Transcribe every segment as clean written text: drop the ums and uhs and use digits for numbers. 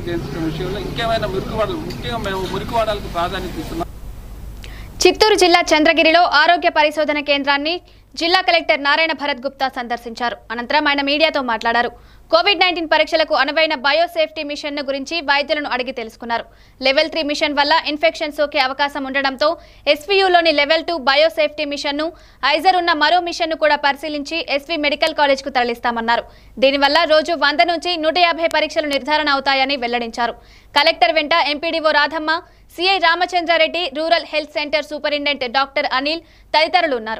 చేయించడం విషయంలో ఇంకేమైనా ముఖ్యంగా మేము మురికివాడలకు ప్రాధాన్యత ఇస్తున్నాం. చిత్తూరు జిల్లా చంద్రగిరిలో ఆరోగ్య పరిశోధన కేంద్రాన్ని జిల్లా కలెక్టర్ నారాయణ భరత్ గుప్తా సందర్శించారు. అనంతరం ఆయన మీడియాతో మాట్లాడారు. కోవిడ్-19 పరీక్షలకు అనువైన బయోసేఫ్టీ మిషన్ గురించి వైద్యులను అడిగి తెలుసుకున్నారు. లెవెల్ 3 మిషన్ వల్ల ఇన్ఫెక్షన్ సోకే అవకాశం ఉండడంతో ఎస్వీయూలోని లెవెల్ 2 బయోసేఫ్టీ మిషన్ను, ఐజర్ ఉన్న మరో మిషన్ను కూడా పరిశీలించి ఎస్వీ మెడికల్ కాలేజ్కు తరలిస్తామన్నారు. దీనివల్ల రోజు 100 నుంచి 150 పరీక్షలు నిర్ధారణ అవుతాయని వెల్లడించారు. కలెక్టర్ వెంట MPDO Radhamma, CI Ramachandra Reddy, rural health centre superintendent doctor Anil తదితరులు ఉన్నారు.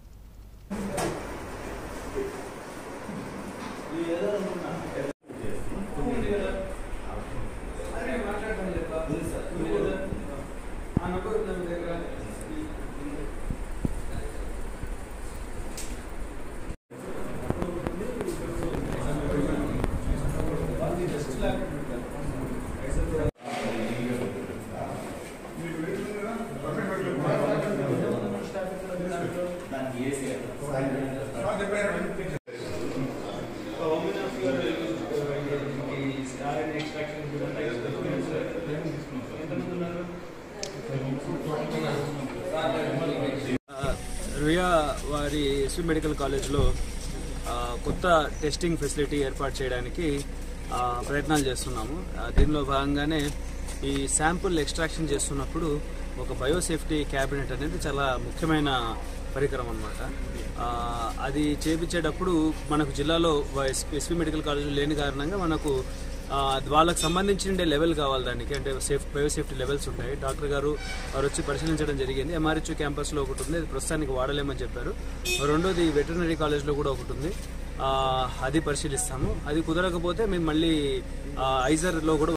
రుయా వారి ఎస్వీ మెడికల్ కాలేజ్లో కొత్త టెస్టింగ్ ఫెసిలిటీ ఏర్పాటు చేయడానికి ప్రయత్నాలు చేస్తున్నాము. దీనిలో భాగంగానే ఈ శాంపుల్ ఎక్స్ట్రాక్షన్ చేస్తున్నప్పుడు ఒక బయోసేఫ్టీ క్యాబినెట్ అనేది చాలా ముఖ్యమైన పరికరం అన్నమాట. అది చేపించేటప్పుడు మనకు జిల్లాలో ఎస్వీ మెడికల్ కాలేజ్ లేని కారణంగా మనకు వాళ్ళకి సంబంధించిన లెవెల్ కావాలి. దానికి అంటే బయోసేఫ్టీ లెవెల్స్ ఉంటాయి. డాక్టర్ గారు వారు వచ్చి పరిశీలించడం జరిగింది. ఎంఆర్హెచ్ క్యాంపస్లో ఒకటి ఉంది, అది ప్రస్తుతానికి వాడలేమని చెప్పారు. రెండోది వెటర్నరీ కాలేజ్లో కూడా ఒకటి ఉంది, అది పరిశీలిస్తాము. అది కుదరకపోతే మేము మళ్ళీ ఐజర్లో కూడా